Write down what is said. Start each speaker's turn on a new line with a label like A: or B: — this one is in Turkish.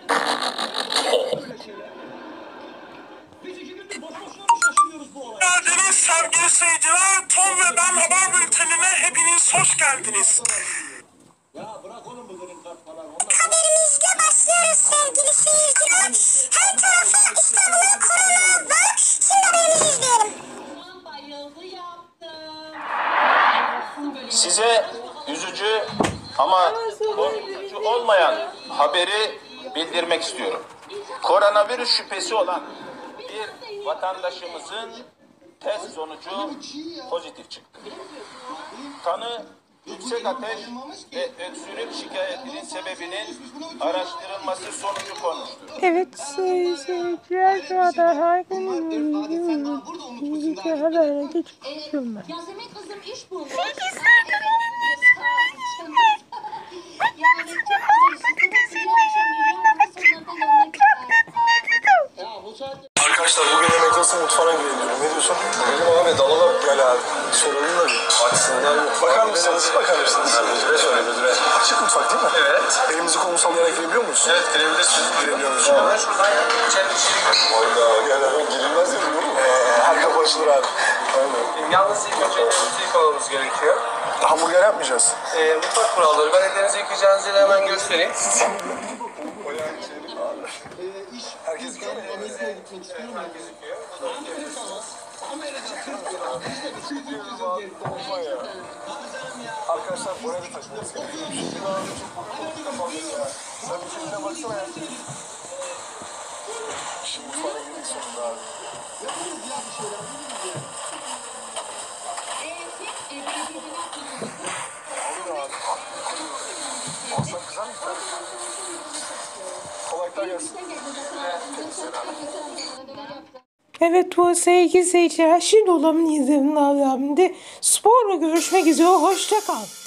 A: Geldiniz sevgili seyirciler. Tom ve ben haber bültenine hepiniz hoş geldiniz.
B: Haberimizle başlıyoruz sevgili seyirciler. Her tarafı İstanbul'u korumaya. Şimdi haberimizi izleyelim.
C: Size üzücü ama korkutucu olmayan haberi bildirmek istiyorum. Koronavirüs şüphesi olan bir vatandaşımızın test sonucu pozitif çıktı. Tanı yüksek ateş ve öksürük şikayetinin sebebinin araştırılması sonucu konmuştur.
D: Evet sayın seyirciler, şu anda her gün haberle geçiyorum ben.
E: Yasemin kızım iş bulmuş.
A: Arkadaşlar bugün de McDonald's'ın mutfağına girelim diyorum. Ne diyorsun? Benim abi dalalım. Gel abi. Soralım da bir. Açsınlar. Bakar mısınız? Bakar mısınız? Müdüre söyle müdüre. Açık mutfak değil mi? Evet. Elimizi kolumuzu sallayarak girebiliyor muyuz? Evet girebilirsiniz. Girebiliyoruz. Hemen şuradan içeri Valla gel hemen girilmez ya değil mi? Her kapı açılır abi. Aynen.
F: Yalnız ilk önce ellerinizi yıkamamız gerekiyor.
A: Hamburger yapmayacağız.
F: Mutfak kuralları. Ben ellerinizi yıkayacağınızı da hemen göstereyim.
A: Herkes yıkıyor mu? Arkadaşlar buraya da taşıyoruz. Sen bir kendine baksana ya. Şimdi mutfağa girdik sonunda abi. Olsan güzel mi? Kolaylıklar gelsin.
D: Evet bu sevgili seyirciler, şimdi olanın izlediğinde sporla görüşmek üzere, hoşça kal.